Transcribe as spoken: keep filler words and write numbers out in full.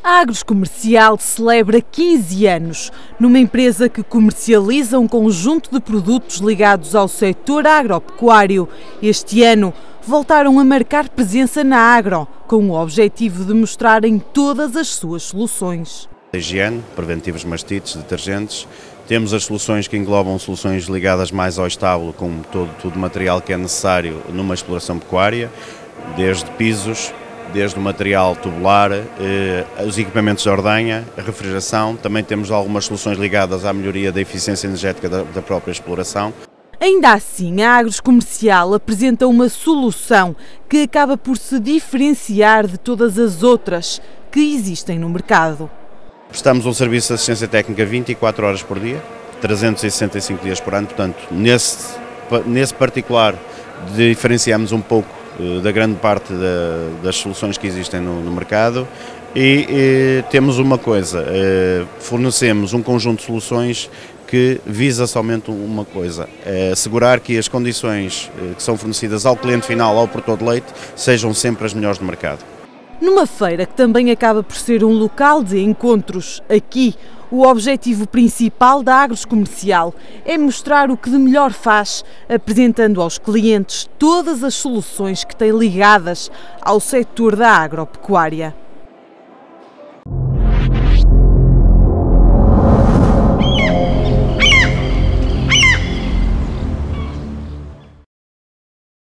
A Agros Comercial celebra quinze anos, numa empresa que comercializa um conjunto de produtos ligados ao setor agropecuário. Este ano voltaram a marcar presença na Agro, com o objetivo de mostrarem todas as suas soluções. Higiene, preventivos mastites, detergentes. Temos as soluções que englobam soluções ligadas mais ao estábulo, com todo, todo o material que é necessário numa exploração pecuária, desde pisos, desde o material tubular, eh, os equipamentos de ordenha, a refrigeração. Também temos algumas soluções ligadas à melhoria da eficiência energética da, da própria exploração. Ainda assim, a Agros Comercial apresenta uma solução que acaba por se diferenciar de todas as outras que existem no mercado. Prestamos um serviço de assistência técnica vinte e quatro horas por dia, trezentos e sessenta e cinco dias por ano, portanto, nesse, nesse particular diferenciamos um pouco eh, da grande parte da, das soluções que existem no, no mercado e, e temos uma coisa, eh, fornecemos um conjunto de soluções que visa somente uma coisa, é assegurar que as condições eh, que são fornecidas ao cliente final, ao produtor de leite, sejam sempre as melhores do mercado. Numa feira que também acaba por ser um local de encontros, aqui o objetivo principal da Agros Comercial é mostrar o que de melhor faz, apresentando aos clientes todas as soluções que tem ligadas ao setor da agropecuária.